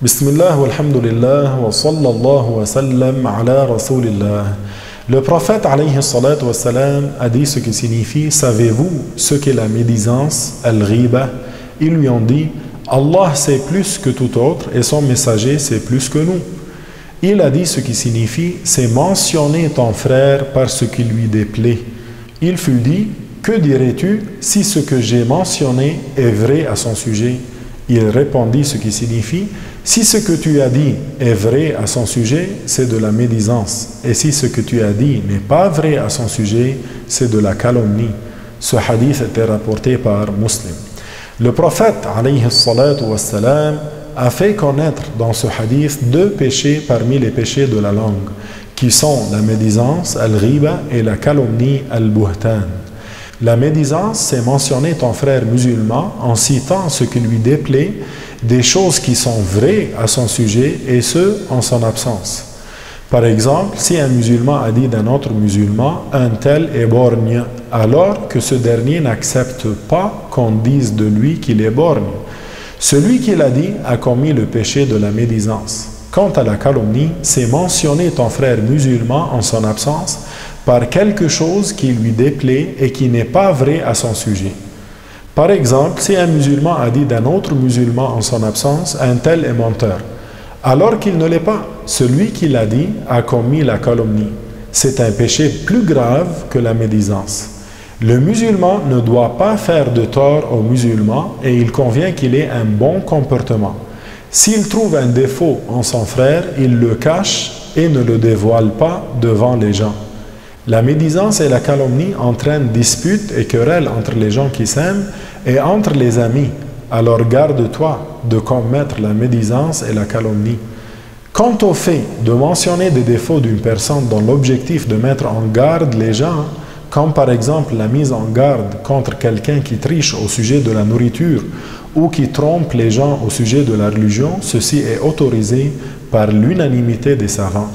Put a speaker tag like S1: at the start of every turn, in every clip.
S1: Bismillah walhamdulillah wa sallallahu wa sallam ala rasulillah. Le prophète alayhi salatu wa salam a dit ce qui signifie: savez-vous ce qu'est la médisance, al-ghiba? Ils lui ont dit: Allah sait plus que tout autre et son messager sait plus que nous. Il a dit ce qui signifie: c'est mentionner ton frère par ce qui lui déplaît. Il fut dit: que dirais-tu si ce que j'ai mentionné est vrai à son sujet? Il répondit ce qui signifie: si ce que tu as dit est vrai à son sujet, c'est de la médisance. Et si ce que tu as dit n'est pas vrai à son sujet, c'est de la calomnie. Ce hadith était rapporté par Muslim. Le prophète, alayhi salatu wassalam, a fait connaître dans ce hadith deux péchés parmi les péchés de la langue, qui sont la médisance, al-ghiba, et la calomnie, al-buhtan. La médisance, c'est mentionner ton frère musulman en citant ce qui lui déplaît, des choses qui sont vraies à son sujet, et ce, en son absence. Par exemple, si un musulman a dit d'un autre musulman: un tel est borgne, alors que ce dernier n'accepte pas qu'on dise de lui qu'il est borgne, celui qui l'a dit a commis le péché de la médisance. Quant à la calomnie, c'est mentionner ton frère musulman en son absence par quelque chose qui lui déplaît et qui n'est pas vrai à son sujet. Par exemple, si un musulman a dit d'un autre musulman en son absence: un tel est menteur, alors qu'il ne l'est pas, celui qui l'a dit a commis la calomnie. C'est un péché plus grave que la médisance. Le musulman ne doit pas faire de tort aux musulmans et il convient qu'il ait un bon comportement. S'il trouve un défaut en son frère, il le cache et ne le dévoile pas devant les gens. La médisance et la calomnie entraînent disputes et querelles entre les gens qui s'aiment et entre les amis. Alors garde-toi de commettre la médisance et la calomnie. Quant au fait de mentionner des défauts d'une personne dans l'objectif de mettre en garde les gens, comme par exemple la mise en garde contre quelqu'un qui triche au sujet de la nourriture ou qui trompe les gens au sujet de la religion, ceci est autorisé par l'unanimité des savants.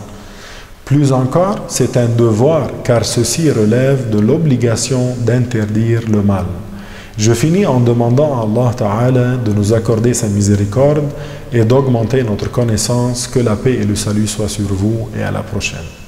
S1: Plus encore, c'est un devoir, car ceci relève de l'obligation d'interdire le mal. Je finis en demandant à Allah Ta'ala de nous accorder sa miséricorde et d'augmenter notre connaissance. Que la paix et le salut soient sur vous, et à la prochaine.